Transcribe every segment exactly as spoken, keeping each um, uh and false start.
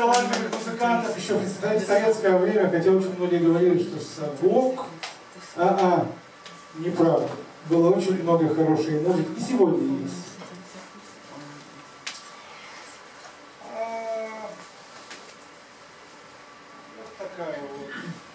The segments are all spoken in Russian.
талантливых музыкантов еще в советское время, хотя очень многие говорили, что блок, а-а, неправда. Было очень много хорошей музыки, и сегодня есть. Вот такая вот.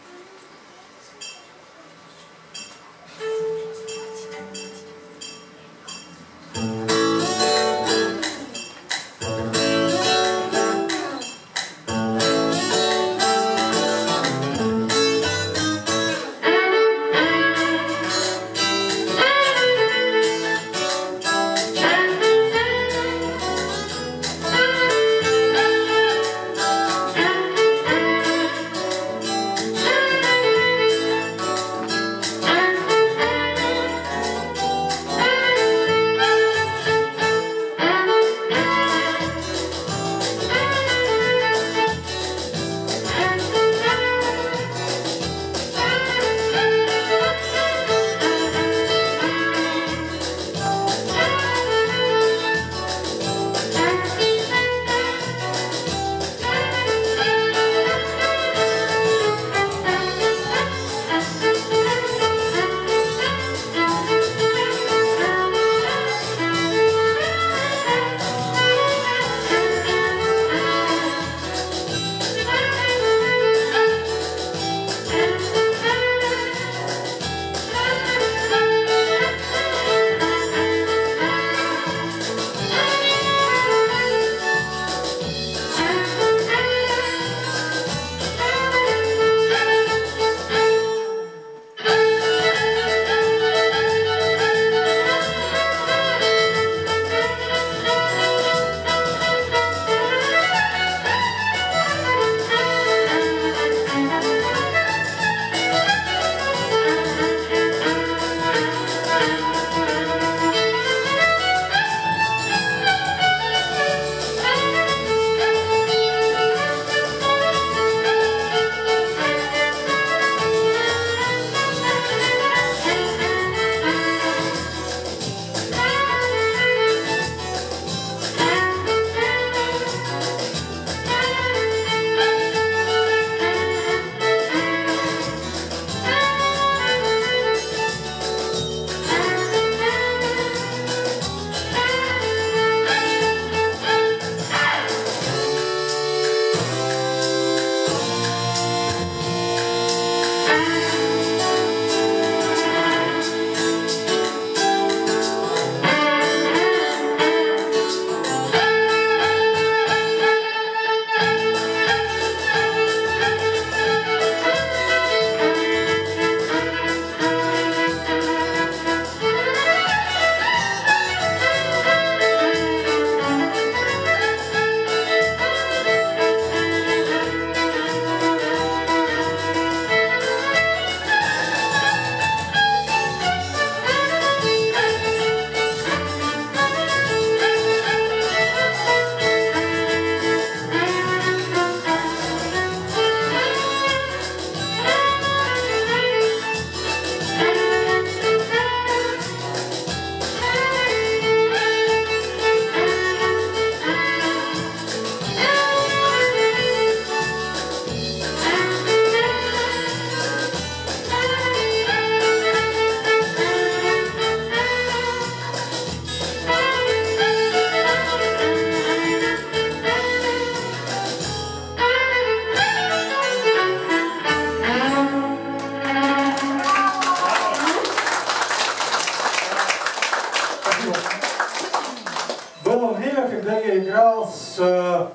когда я играл с э,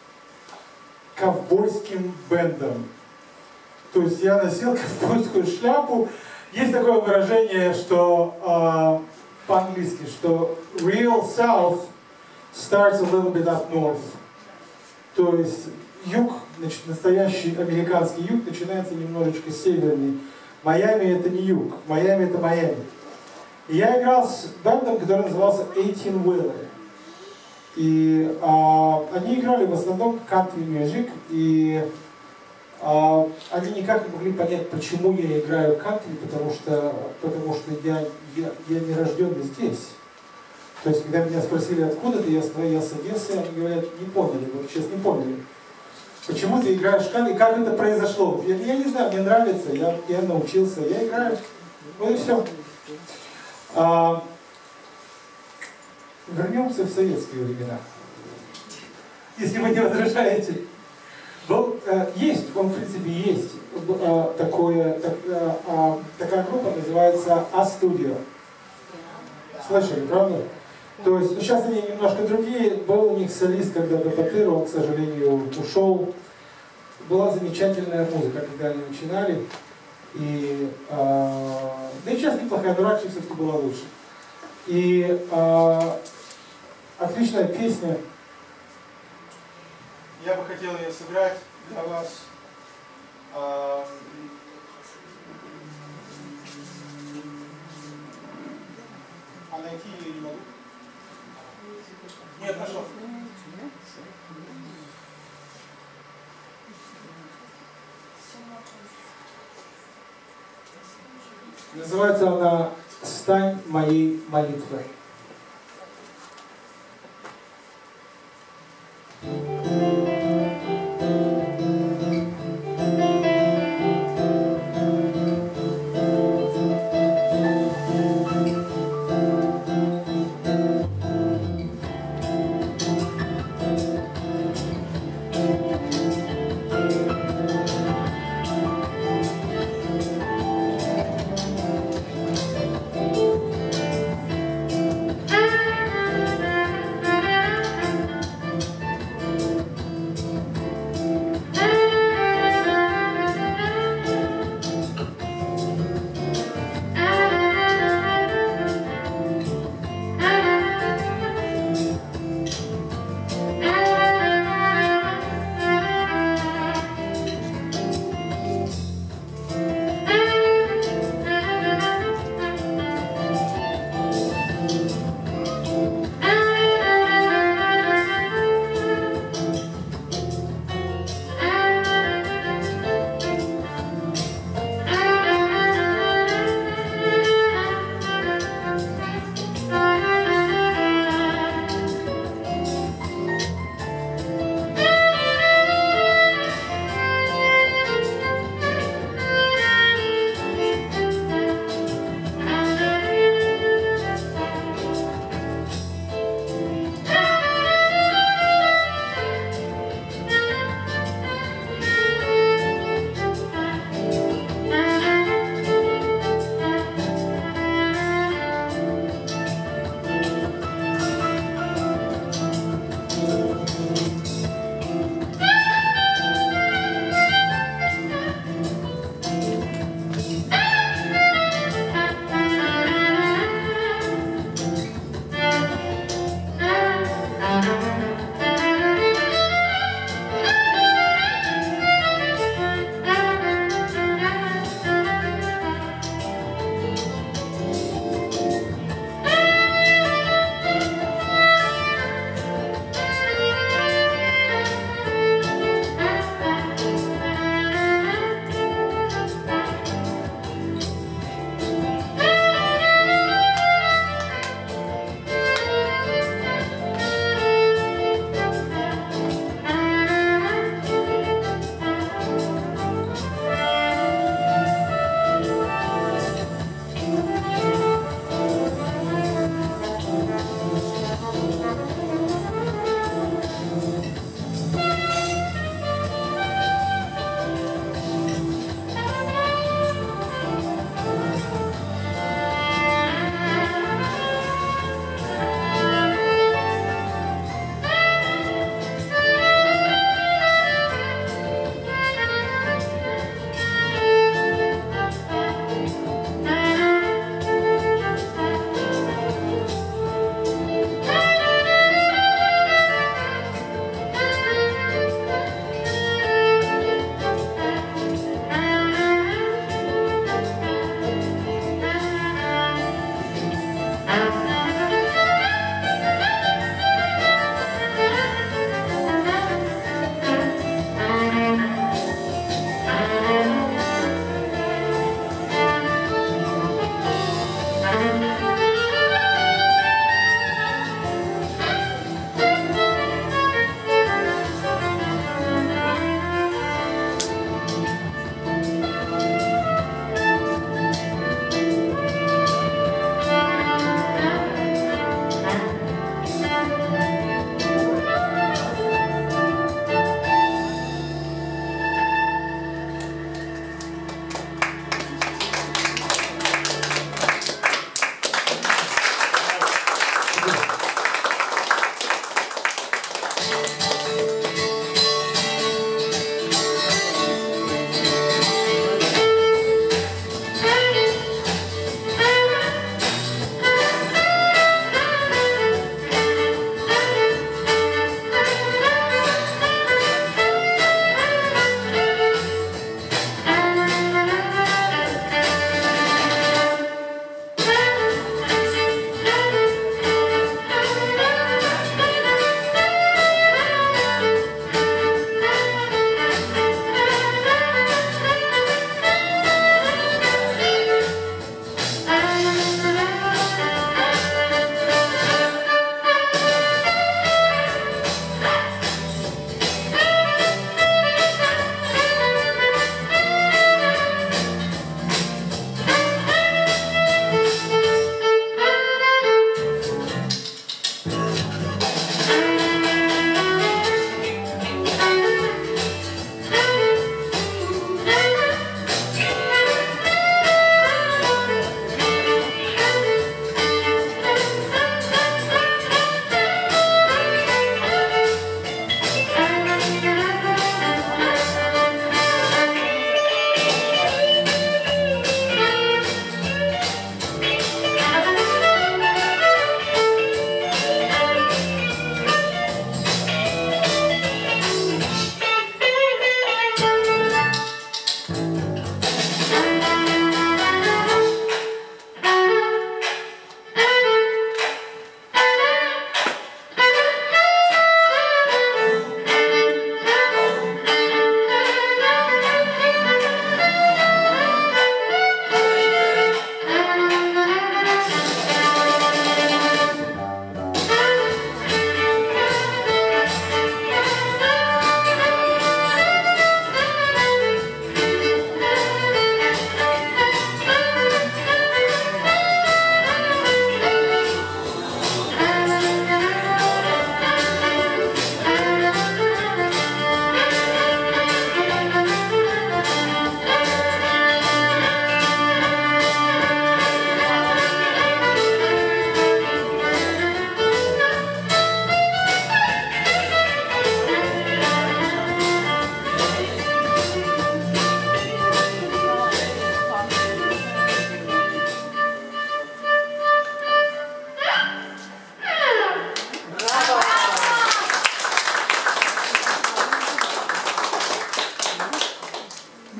ковбойским бендом. То есть я носил ковбойскую шляпу. Есть такое выражение, что э, по-английски, что real South starts a little bit up north. То есть юг, значит, настоящий американский юг начинается немножечко северней. Майами это не юг, Майами это Майами. И я играл с бендом, который назывался eighteen wheeler. И а, они играли в основном country music, и а, они никак не могли понять, почему я играю country, потому что, потому что я, я, я не рожденный здесь. То есть, когда меня спросили, откуда ты, я сказал, я с Одессы, они говорят, не поняли, вот сейчас не поняли. Почему ты играешь как и как это произошло? Я, я не знаю, мне нравится, я, я научился, я играю. Вот и все. А, вернемся в советские времена. Если вы не возражаете. Был, э, есть, он в принципе есть, э, такое, так, э, э, такая группа называется А-Studio. Слышали, правда? То есть, ну, сейчас они немножко другие. Был у них солист когда-то Батыр, он, к сожалению, ушел. Была замечательная музыка, когда они начинали. И, э, да и сейчас неплохая, но раньше все-таки была лучше. И э, отличная песня. Я бы хотел ее сыграть для вас. А, а найти ее не могу. Нет, нашел. Называется она «Стань моей молитвой».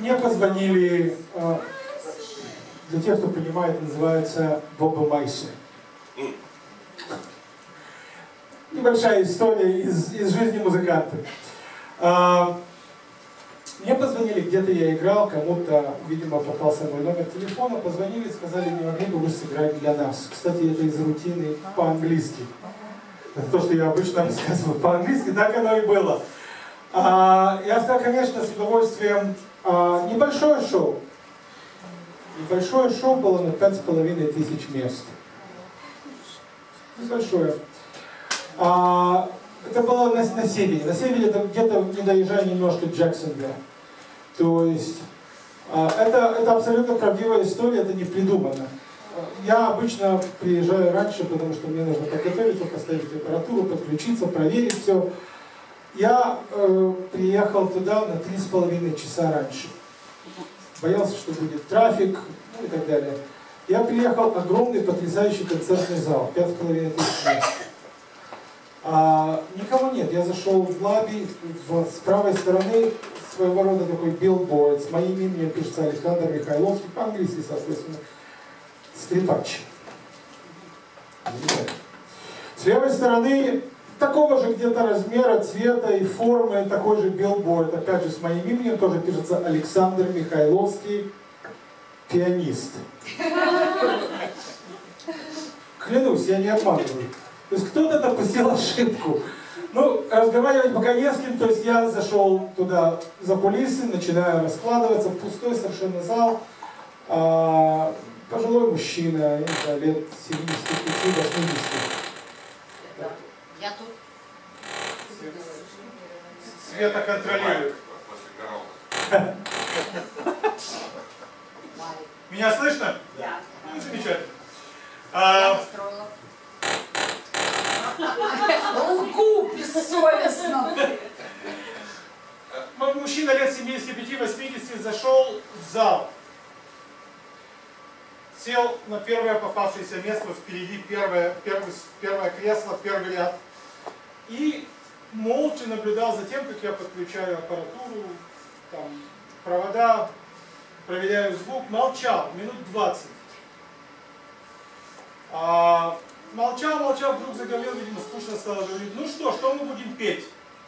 мне позвонили, для тех, кто понимает, называется Боба Майси. Небольшая история из, из жизни музыканта. Мне позвонили, где-то я играл, кому-то, видимо, попался мой номер телефона, позвонили, сказали, не могли бы вы сыграть для нас. Кстати, это из рутины по-английски. Это то, что я обычно рассказываю по-английски, так оно и было. А, я сказал, конечно, с удовольствием. А, небольшое шоу. Небольшое шоу было на пять с половиной тысяч мест. Небольшое. А, это было на, на севере. На севере это где-то не доезжая немножко Джексонвилля. То есть а, это, это абсолютно правдивая история, это не придумано. Я обычно приезжаю раньше, потому что мне нужно подготовиться, поставить температуру, подключиться, проверить все. Я э, приехал туда на три с половиной часа раньше. Боялся, что будет трафик, ну и так далее. Я приехал, огромный потрясающий концертный зал, пять с половиной тысяч мест. А, никого нет, я зашел в лобби, в, с правой стороны своего рода такой билборд, с моим именем пишется Александр Михайловский, по-английски, соответственно, скрипач. С левой стороны такого же где-то размера, цвета и формы, такой же билборд, опять же с моим именем, тоже пишется Александр Михайловский, пианист. Клянусь, я не обманываю. То есть кто-то допустил ошибку. Ну, разговаривать пока не с кем, то есть я зашел туда за кулисы, начинаю раскладываться, пустой совершенно зал. А, пожилой мужчина, не знаю, лет семидесяти пяти — восьмидесяти. Я тут. Света контролирует. Меня слышно? Да. Ну, замечательно. А... Лгу бессовестно. Мужчина лет семидесяти пяти — восьмидесяти зашел в зал. Сел на первое попавшееся место, вот впереди первое, первое, первое кресло, первый ряд. И молча наблюдал за тем, как я подключаю аппаратуру, там, провода, проверяю звук. Молчал минут двадцать. А, молчал, молчал, вдруг заговорил, видимо, скучно стало, говорить: ну что, что мы будем петь?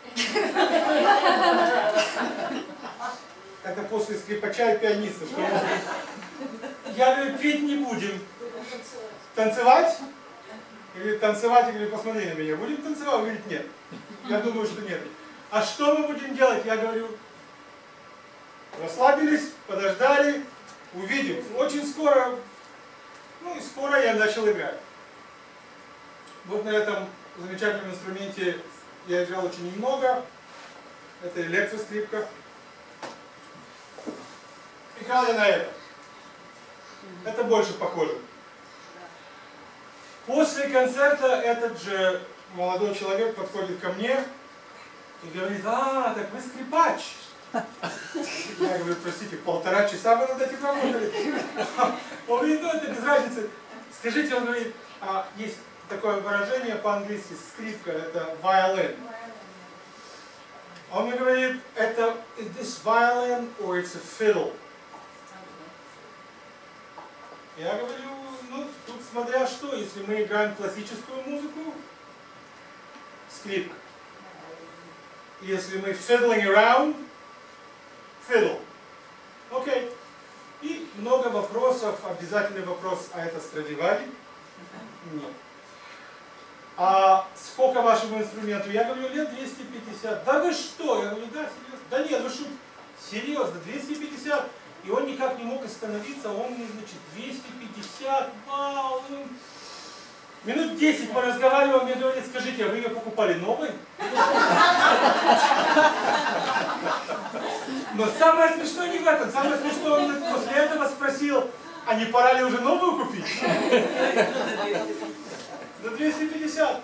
Это после скрипача и пианиста. Что я говорю, петь не будем. Танцевать? Или танцевать, или посмотри на меня. Будем танцевать? Он говорит, нет. Я думаю, что нет. А что мы будем делать? Я говорю, расслабились, подождали, увидим. Очень скоро, ну и скоро я начал играть. Вот на этом замечательном инструменте я играл очень немного. Это электроскрипка. Играл я на этом. Это больше похоже. После концерта этот же молодой человек подходит ко мне и говорит, а, так вы скрипач. Я говорю, простите, полтора часа вы над этим работали. Он говорит, ну это без разницы. Скажите, он говорит, а, есть такое выражение по-английски, скрипка, это violin. Он мне говорит, это is this violin or it's a fiddle? Я говорю, ну, тут смотря что, если мы играем классическую музыку, скрипка. Если мы fiddling around, fiddle. Окей. И много вопросов, обязательный вопрос, а это Страдивари? Нет. А сколько вашему инструменту? Я говорю, лет двести пятьдесят. Да вы что? Я говорю, да, серьезно. Да нет, вы шут. Серьезно, двести пятьдесят. И он никак не мог остановиться, он мне, значит, двести пятьдесят, вау. Ну. Минут десять мы разговариваем, мне говорит, скажите, а вы ее покупали новой? Но самое смешное не в этом, самое смешное, он после этого спросил, а не пора ли уже новую купить? За двести пятьдесят.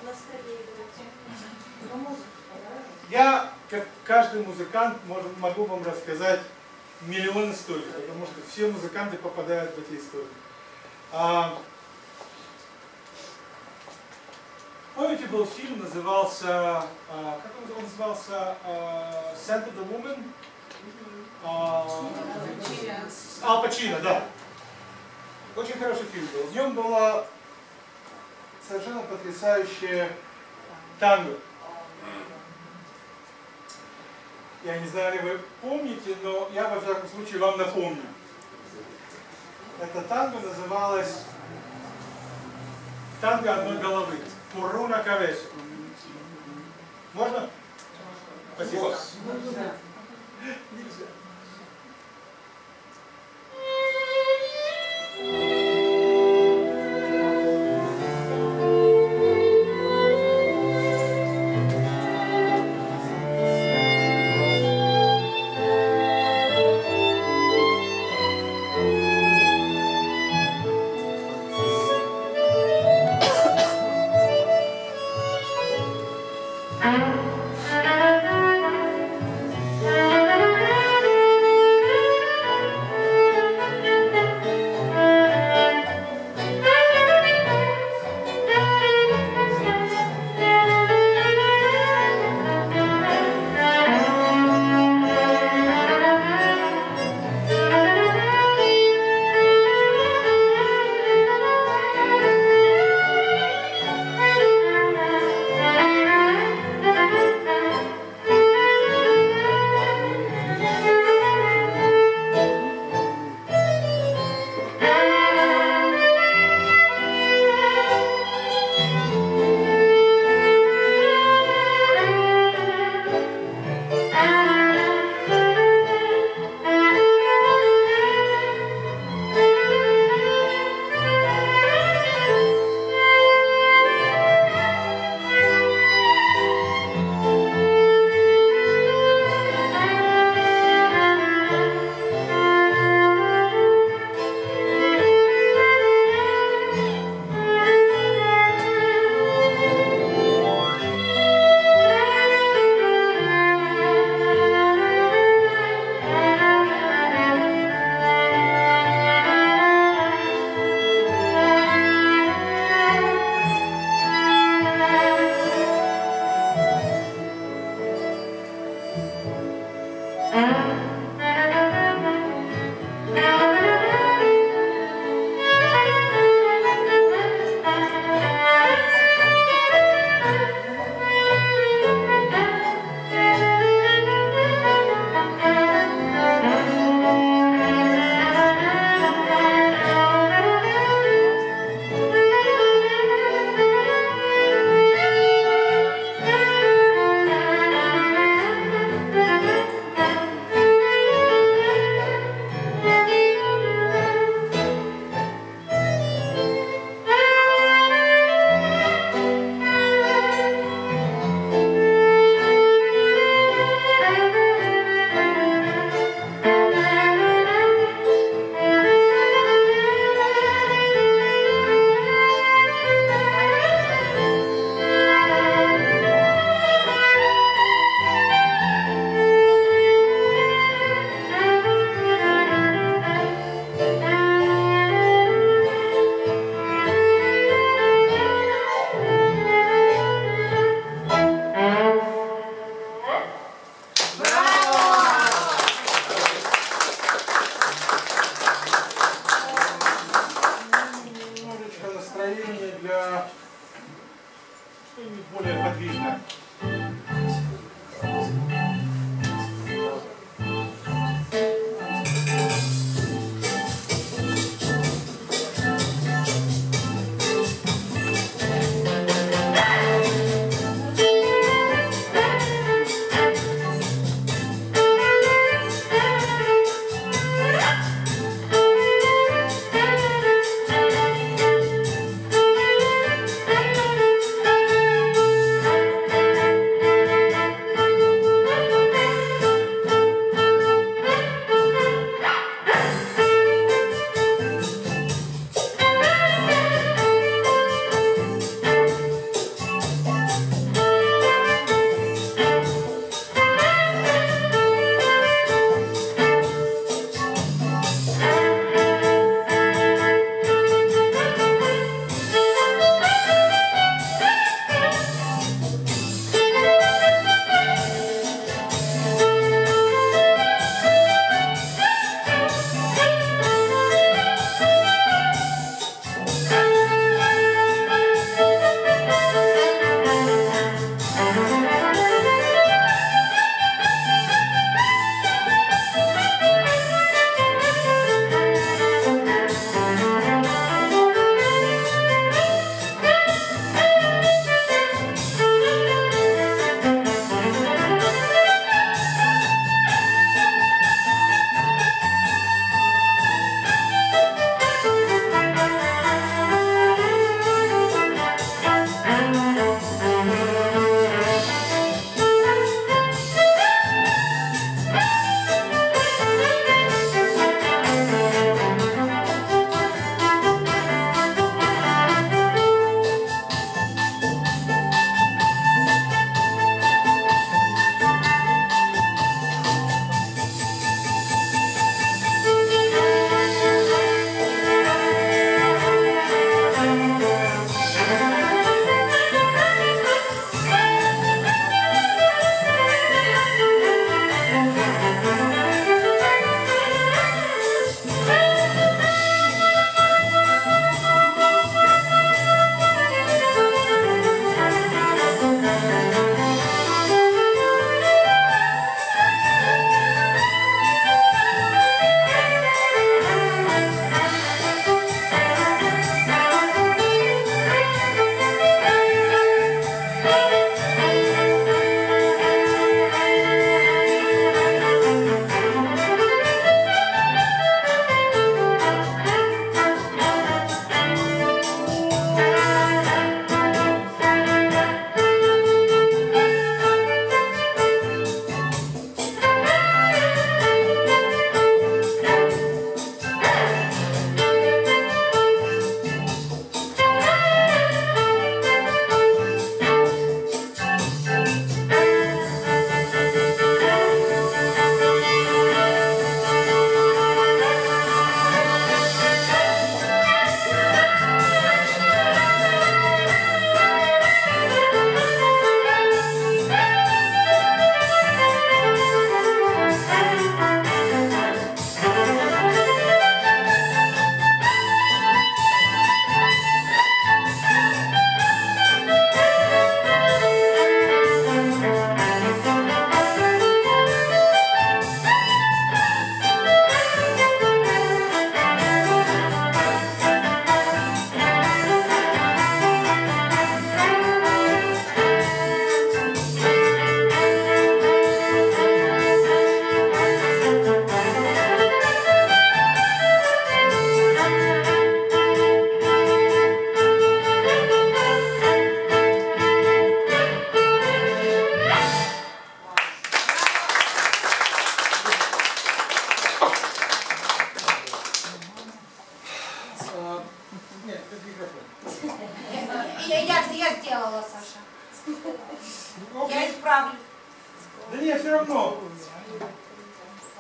Я, как каждый музыкант, могу вам рассказать миллион историй, потому что все музыканты попадают в эти истории. А, помните, был фильм, назывался, а, как он назывался, а, Scent of the Woman? А, Ал Пачино, да. Очень хороший фильм был. В нем была совершенно потрясающая танго. Я не знаю, ли вы помните, но я во всяком случае вам напомню. Это танго называлось «Танго одной головы». Уруна Кавесу. Можно? Спасибо. Нельзя.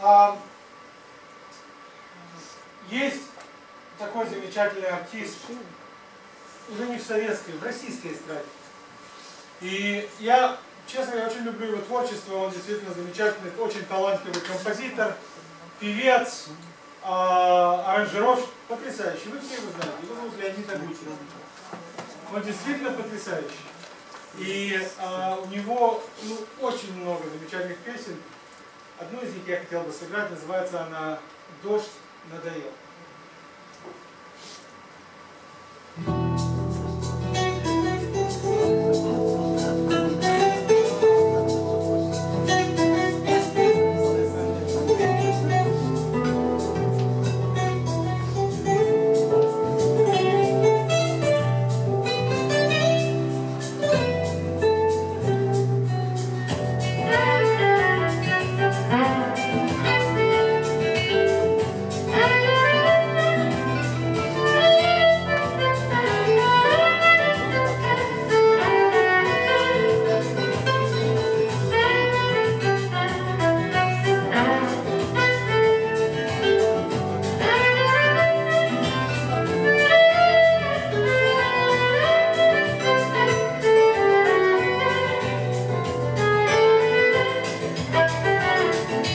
А, есть такой замечательный артист, уже не в советской, в российской эстраде. И я, честно, я очень люблю его творчество, он действительно замечательный, очень талантливый композитор, певец, а, аранжировщик, потрясающий. Вы все его знаете, его зовут Леонид Агутин. Он действительно потрясающий. И а, у него ну, очень много замечательных песен. Одну из них я хотел бы сыграть, называется она «Дождь надоел».